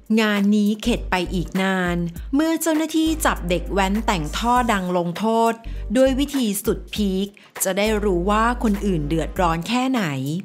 งานนี้เข็ดไปอีกนานเมื่อเจ้าหน้าที่จับเด็กแว้นแต่งท่อดังลงโทษด้วยวิธีสุดพีคจะได้รู้ว่าคนอื่นเดือดร้อนแค่ไหน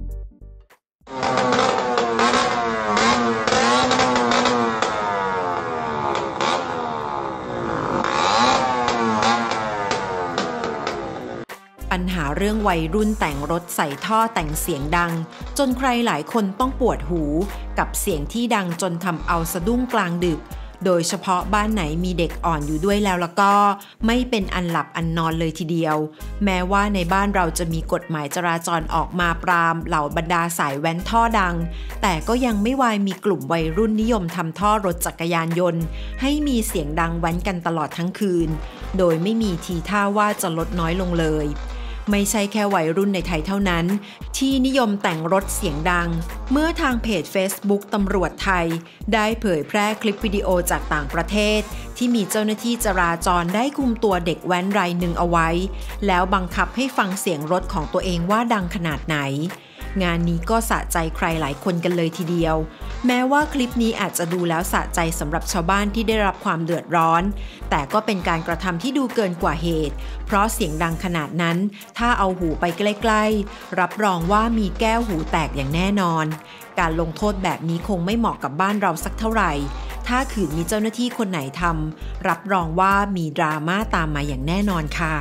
ปัญหาเรื่องวัยรุ่นแต่งรถใส่ท่อแต่งเสียงดังจนใครหลายคนต้องปวดหูกับเสียงที่ดังจนทำเอาสะดุ้งกลางดึกโดยเฉพาะบ้านไหนมีเด็กอ่อนอยู่ด้วยแล้วก็ไม่เป็นอันหลับอันนอนเลยทีเดียวแม้ว่าในบ้านเราจะมีกฎหมายจราจรออกมาปรามเหล่าบรรดาสายแว้นท่อดังแต่ก็ยังไม่วายมีกลุ่มวัยรุ่นนิยมทำท่อรถจักรยานยนต์ให้มีเสียงดังแว้นกันตลอดทั้งคืนโดยไม่มีทีท่าว่าจะลดน้อยลงเลยไม่ใช่แค่วัยรุ่นในไทยเท่านั้นที่นิยมแต่งรถเสียงดังเมื่อทางเพจ Facebook ตำรวจไทยได้เผยแพร่คลิปวิดีโอจากต่างประเทศที่มีเจ้าหน้าที่จราจรได้คุมตัวเด็กแว้นรายหนึ่งเอาไว้แล้วบังคับให้ฟังเสียงรถของตัวเองว่าดังขนาดไหนงานนี้ก็สะใจใครหลายคนกันเลยทีเดียวแม้ว่าคลิปนี้อาจจะดูแล้วสะใจสำหรับชาวบ้านที่ได้รับความเดือดร้อนแต่ก็เป็นการกระทำที่ดูเกินกว่าเหตุเพราะเสียงดังขนาดนั้นถ้าเอาหูไปใกล้ๆรับรองว่ามีแก้วหูแตกอย่างแน่นอนการลงโทษแบบนี้คงไม่เหมาะกับบ้านเราสักเท่าไหร่ถ้าขืนมีเจ้าหน้าที่คนไหนทำรับรองว่ามีดราม่าตามมาอย่างแน่นอนค่ะ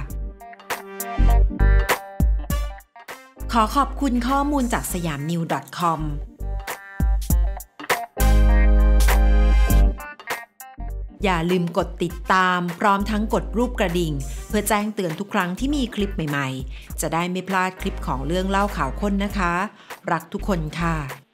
ขอขอบคุณข้อมูลจากsiyamnews.com อย่าลืมกดติดตามพร้อมทั้งกดรูปกระดิ่งเพื่อแจ้งเตือนทุกครั้งที่มีคลิปใหม่ๆจะได้ไม่พลาดคลิปของเรื่องเล่าข่าวค้นนะคะรักทุกคนค่ะ